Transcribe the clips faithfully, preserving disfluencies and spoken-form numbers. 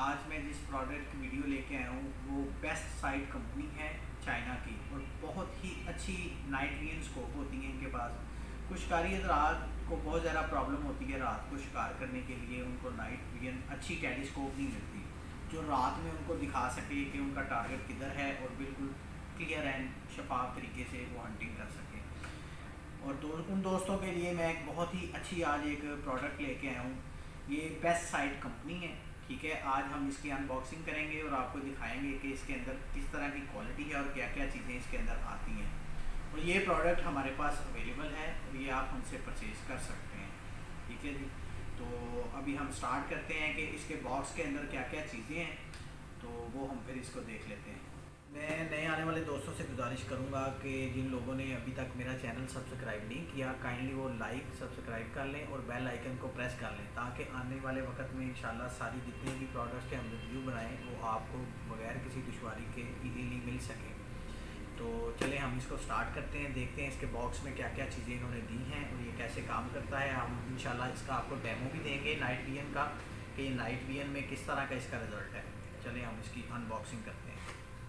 आज मैं जिस प्रोडक्ट की वीडियो लेके आया हूँ वो बेस्ट साइड कंपनी है चाइना की, और बहुत ही अच्छी नाइट विजन स्कोप होती है इनके पास। कुछ कारी रात को बहुत ज़्यादा प्रॉब्लम होती है, रात को शिकार करने के लिए उनको नाइट विजन अच्छी टेलीस्कोप नहीं मिलती जो रात में उनको दिखा सके कि उनका टारगेट किधर है और बिल्कुल क्लियर एंड शफाफ तरीके से वो हंटिंग कर सके। और दो उन दोस्तों के लिए मैं एक बहुत ही अच्छी आज एक प्रोडक्ट लेके आया हूँ। ये बेस्ट साइड कंपनी है, ठीक है। आज हम इसकी अनबॉक्सिंग करेंगे और आपको दिखाएंगे कि इसके अंदर किस तरह की क्वालिटी है और क्या क्या चीज़ें इसके अंदर आती हैं। और ये प्रोडक्ट हमारे पास अवेलेबल है और ये आप हमसे परचेज़ कर सकते हैं, ठीक है जी। तो अभी हम स्टार्ट करते हैं कि इसके बॉक्स के अंदर क्या क्या चीज़ें हैं, तो वो हम फिर इसको देख लेते हैं। मैं नए आने वाले दोस्तों से गुजारिश करूंगा कि जिन लोगों ने अभी तक मेरा चैनल सब्सक्राइब नहीं किया, काइंडली वो लाइक सब्सक्राइब कर लें और बेल आइकन को प्रेस कर लें, ताकि आने वाले वक्त में इंशाल्लाह सारी जितने भी प्रोडक्ट्स के हम रिव्यू बनाएं वो आपको बगैर किसी दुश्वारी के इजीली मिल सकें। तो चलें हम इसको स्टार्ट करते हैं, देखते हैं इसके बॉक्स में क्या क्या चीज़ें इन्होंने दी हैं और ये कैसे काम करता है। हम इंशाल्लाह इसका आपको डेमो भी देंगे नाइट विजन का, कि ये नाइट विजन में किस तरह का इसका रिज़ल्ट है। चलें हम इसकी अनबॉक्सिंग करते हैं।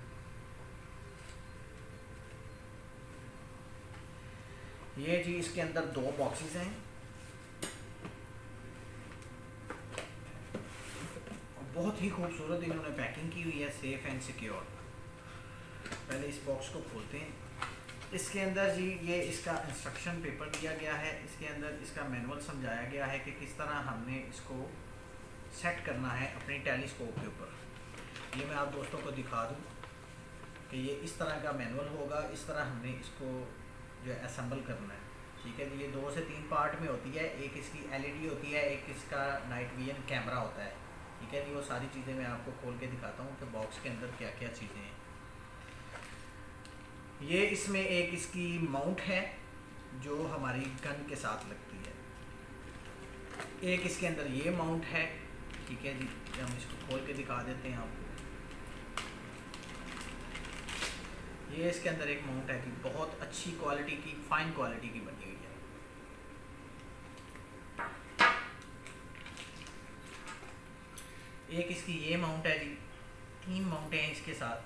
ये जी इसके अंदर दो बॉक्सेस हैं, बहुत ही खूबसूरत इन्होंने पैकिंग की हुई है, सेफ एंड सिक्योर। पहले इस बॉक्स को खोलते हैं। इसके अंदर जी ये इसका इंस्ट्रक्शन पेपर दिया गया है, इसके अंदर इसका मैनुअल समझाया गया है कि किस तरह हमने इसको सेट करना है अपने टेलीस्कोप के ऊपर। ये मैं आप दोस्तों को दिखा दूं कि ये इस तरह का मैनुअल होगा, इस तरह हमने इसको जो है असेंबल करना है, ठीक है। ये दो से तीन पार्ट में होती है, एक इसकी एलईडी होती है, एक इसका नाइट विजन कैमरा होता है, ठीक है जी। वो सारी चीज़ें मैं आपको खोल के दिखाता हूँ कि बॉक्स के अंदर क्या क्या चीज़ें हैं। ये इसमें एक इसकी माउंट है जो हमारी गन के साथ लगती है, एक इसके अंदर ये माउंट है, ठीक है जी। हम इसको खोल के दिखा देते हैं आपको। ये इसके अंदर एक माउंट है कि बहुत अच्छी क्वालिटी की, फाइन क्वालिटी की बनी हुई है। एक इसकी ये माउंट है जी, तीन माउंट हैं इसके साथ।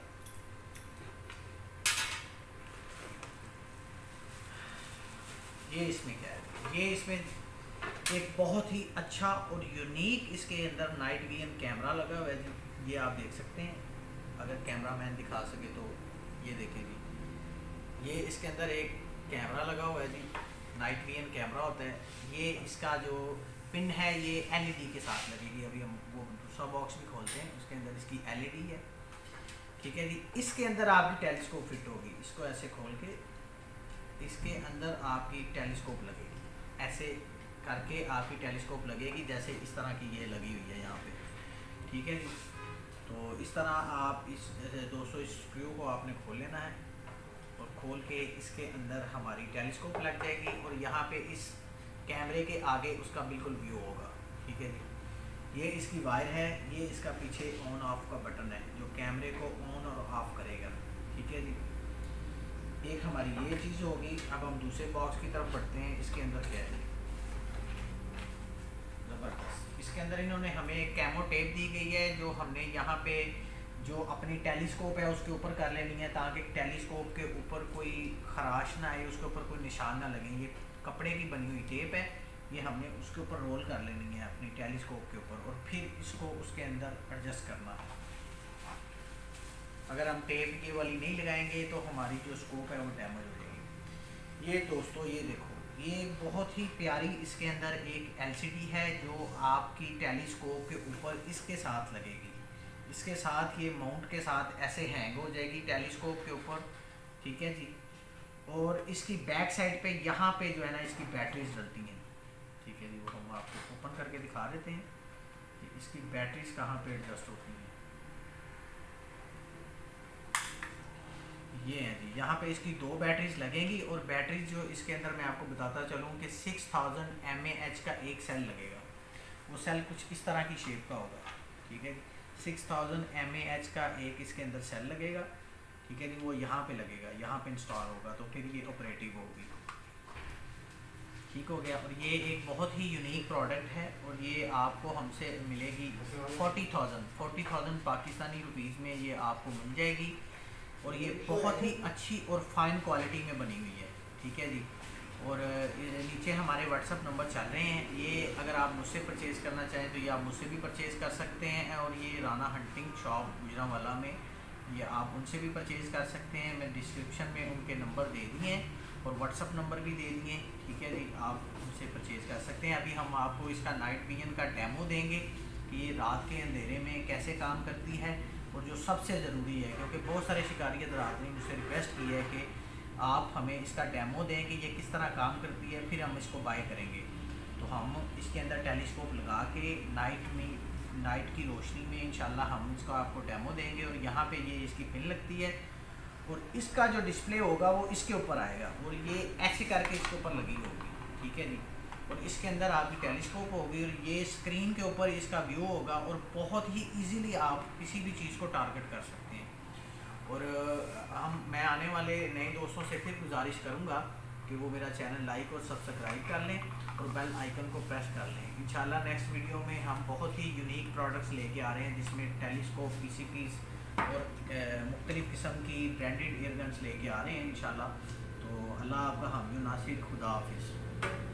ये इसमें क्या है, ये इसमें एक बहुत ही अच्छा और यूनिक इसके अंदर नाइट विजन कैमरा लगा हुआ है जी। ये आप देख सकते हैं, अगर कैमरा मैन दिखा सके तो ये देखिए जी, ये इसके अंदर एक कैमरा लगा हुआ है जी, नाइट विजन कैमरा होता है। ये इसका जो पिन है ये एलईडी के साथ लगेगी। अभी हम वो दूसरा बॉक्स भी खोलते हैं, उसके अंदर इसकी एलईडी है, ठीक है जी। इसके अंदर आपकी टेलीस्कोप फिट होगी, इसको ऐसे खोल के इसके अंदर आपकी टेलीस्कोप लगेगी, ऐसे करके आपकी टेलीस्कोप लगेगी, जैसे इस तरह की ये लगी हुई है यहाँ पे, ठीक है जी। तो इस तरह आप इस जैसे दोस्तों इस स्क्रू को आपने खोल लेना है और खोल के इसके अंदर हमारी टेलीस्कोप लग जाएगी और यहाँ पे इस कैमरे के आगे उसका बिल्कुल व्यू होगा, ठीक है जी। ये इसकी वायर है, ये इसका पीछे ऑन ऑफ का बटन है जो कैमरे को ऑन और ऑफ करेगा, ठीक है जी। एक हमारी ये चीज़ होगी। अब हम दूसरे बॉक्स की तरफ बढ़ते हैं। इसके अंदर क्या है, ज़बरदस्त। इसके अंदर इन्होंने हमें एक कैमो टेप दी गई है जो हमने यहाँ पे जो अपनी टेलीस्कोप है उसके ऊपर कर लेनी है, ताकि टेलीस्कोप के ऊपर कोई खराश ना आए, उसके ऊपर कोई निशान ना लगे। ये कपड़े की बनी हुई टेप है, ये हमने उसके ऊपर रोल कर लेनी है अपनी टेलीस्कोप के ऊपर और फिर इसको उसके अंदर एडजस्ट करना है। अगर हम टेप ये वाली नहीं लगाएंगे तो हमारी जो स्कोप है वो डैमेज हो जाएगी। ये दोस्तों ये देखो, ये बहुत ही प्यारी इसके अंदर एक एलसीडी है जो आपकी टेलीस्कोप के ऊपर इसके साथ लगेगी। इसके साथ ये माउंट के साथ ऐसे हैंग हो जाएगी टेलीस्कोप के ऊपर, ठीक है जी। और इसकी बैक साइड पे यहाँ पे जो है ना इसकी बैटरीज डलती हैं, ठीक है जी। वो हम आपको ओपन करके दिखा देते हैं कि इसकी बैटरीज कहाँ पे एडजस्ट होती हैं। ये है जी, यहाँ पे इसकी दो बैटरीज लगेंगी और बैटरीज जो इसके अंदर मैं आपको बताता चलूँ कि six thousand M A H का एक सेल लगेगा। वो सेल कुछ इस तरह की शेप का होगा, ठीक है। Six thousand M A H का एक इसके अंदर सेल लगेगा, ठीक है जी। वो यहाँ पे लगेगा, यहाँ पे इंस्टॉल होगा तो फिर ये ऑपरेटिव होगी, ठीक हो गया। और ये एक बहुत ही यूनिक प्रोडक्ट है और ये आपको हमसे मिलेगी forty thousand forty thousand Pakistani rupees में ये आपको मिल जाएगी। और ये बहुत ही अच्छी और फाइन क्वालिटी में बनी हुई है, ठीक है जी। और नीचे हमारे व्हाट्सअप नंबर चल रहे हैं, ये अगर आप मुझसे परचेज़ करना चाहें तो ये आप मुझसे भी परचेज़ कर सकते हैं। और ये राना हंटिंग शॉप गुजरांवाला में, ये आप उनसे भी परचेज़ कर सकते हैं। मैं डिस्क्रिप्शन में उनके नंबर दे दिए हैं और व्हाट्सअप नंबर भी दे दिए, ठीक है जी। आप उनसे परचेज़ कर सकते हैं। अभी हम आपको इसका नाइट विजन का डेमो देंगे कि ये रात के अंधेरे में कैसे काम करती है। और जो सबसे ज़रूरी है, क्योंकि बहुत सारे शिकारी हज़रात ने मुझसे रिक्वेस्ट की है कि आप हमें इसका डेमो दें कि ये किस तरह काम करती है, फिर हम इसको बाय करेंगे। तो हम इसके अंदर टेलीस्कोप लगा के नाइट में नाइट की रोशनी में इंशाल्लाह हम इसका आपको डेमो देंगे। और यहाँ पे ये इसकी पिन लगती है और इसका जो डिस्प्ले होगा वो इसके ऊपर आएगा और ये ऐसे करके इसके ऊपर लगी होगी, ठीक है जी। और इसके अंदर आपकी टेलीस्कोप होगी और ये स्क्रीन के ऊपर इसका व्यू होगा और बहुत ही इजीली आप किसी भी चीज़ को टारगेट कर सकते हैं। और हम मैं आने वाले नए दोस्तों से फिर गुजारिश करूँगा कि वो मेरा चैनल लाइक और सब्सक्राइब कर लें और बेल आइकन को प्रेस कर लें। इंशाल्लाह नेक्स्ट वीडियो में हम बहुत ही यूनिक प्रोडक्ट्स लेके आ रहे हैं, जिसमें टेलीस्कोप, पीसीपीज़ और मुख्तलिफ़ किस्म की ब्रांडेड एयरगन्स लेके आ रहे हैं इंशाल्लाह। तो अल्लाह आपका हामी नासिर, खुदा हाफिज़।